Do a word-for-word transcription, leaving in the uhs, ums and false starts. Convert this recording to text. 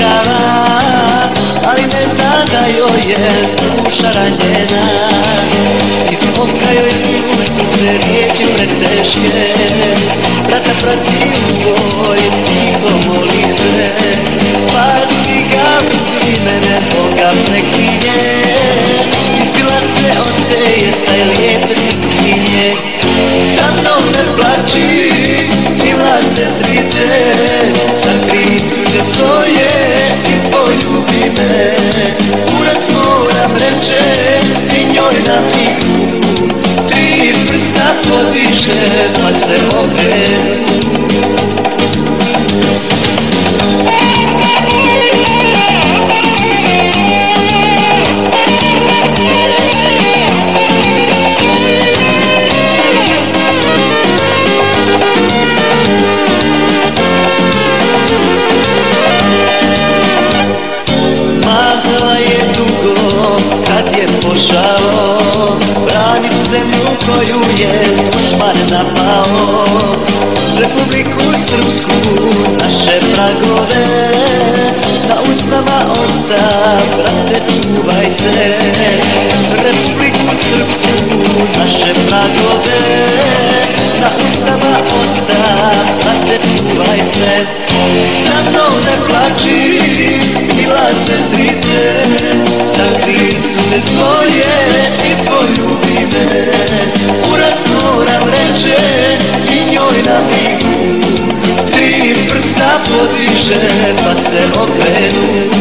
prava, ali ne zna da joj je duša ranjena. I smokra joj su se riječi preteške, brata prati u boj, tiho moli se. Pasi ga, pusti mene, Boga preklinje, ispila se od teje, taj lijepe sitkinje. Za mnom ne plači, mila sestrice, zakri suze svoje i poljubi me. Kurac moram reče i njoj na migu, tri prsta podiše pa se okrenu. Mahla je dugo kad je pošao, branit zemlju koju je dušman napao. Republiku Srpsku, naše pragove, na ustama ostav, brate čuvajte. Republiku Srpsku, naše pragove, na ustama ostav, brate čuvajte. Za mnom ne plači, mila sestrice, zakri suze svoje i poljubi me. Kurac moram reče i njoj na migu, tri prsta podiže pa se okrenu.